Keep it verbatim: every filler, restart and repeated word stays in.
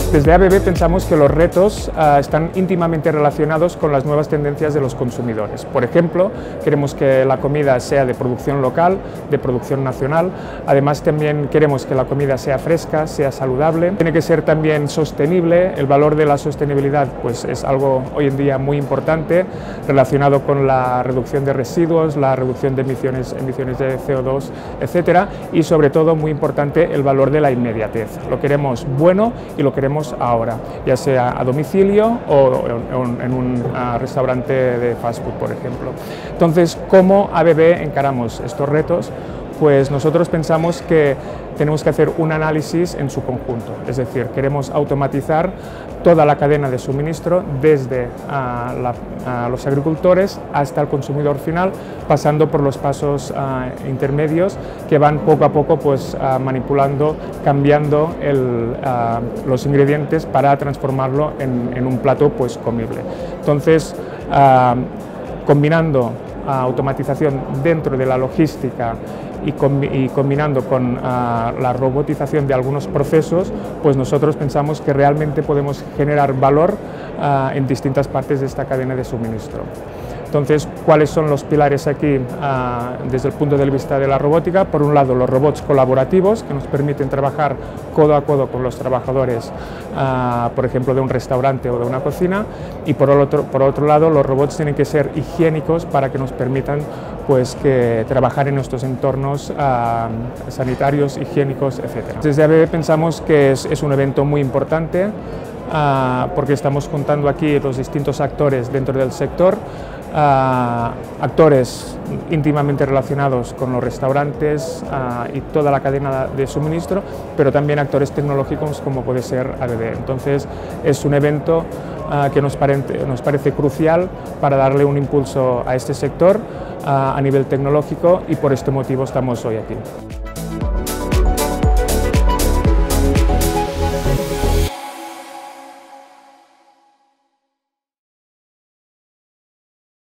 Desde A B B pensamos que los retos uh, están íntimamente relacionados con las nuevas tendencias de los consumidores. Por ejemplo, queremos que la comida sea de producción local, de producción nacional. Además, también queremos que la comida sea fresca, sea saludable. Tiene que ser también sostenible. El valor de la sostenibilidad pues, es algo hoy en día muy importante, relacionado con la reducción de residuos, la reducción de emisiones, emisiones de C O dos, etcétera. Y sobre todo, muy importante, el valor de la inmediatez. Lo queremos bueno y lo queremos ahora, ya sea a domicilio o en un restaurante de fast food, por ejemplo. Entonces, ¿cómo A B B encaramos estos retos? Pues nosotros pensamos que tenemos que hacer un análisis en su conjunto, es decir, queremos automatizar toda la cadena de suministro desde a la, a los agricultores hasta el consumidor final, pasando por los pasos uh, intermedios que van poco a poco pues, uh, manipulando, cambiando el, uh, los ingredientes para transformarlo en, en un plato pues, comible. Entonces, uh, combinando uh, automatización dentro de la logística y, com y combinando con uh, la robotización de algunos procesos, pues nosotros pensamos que realmente podemos generar valor uh, en distintas partes de esta cadena de suministro. Entonces, ¿cuáles son los pilares aquí uh, desde el punto de vista de la robótica? Por un lado, los robots colaborativos que nos permiten trabajar codo a codo con los trabajadores, uh, por ejemplo, de un restaurante o de una cocina, y por otro, por otro lado, los robots tienen que ser higiénicos para que nos permitan pues, que trabajar en nuestros entornos uh, sanitarios, higiénicos, etcétera. Desde A B B pensamos que es, es un evento muy importante uh, porque estamos contando aquí los distintos actores dentro del sector, Uh, actores íntimamente relacionados con los restaurantes uh, y toda la cadena de suministro, pero también actores tecnológicos como puede ser A B B. Entonces es un evento uh, que nos parece, nos parece crucial para darle un impulso a este sector uh, a nivel tecnológico y por este motivo estamos hoy aquí.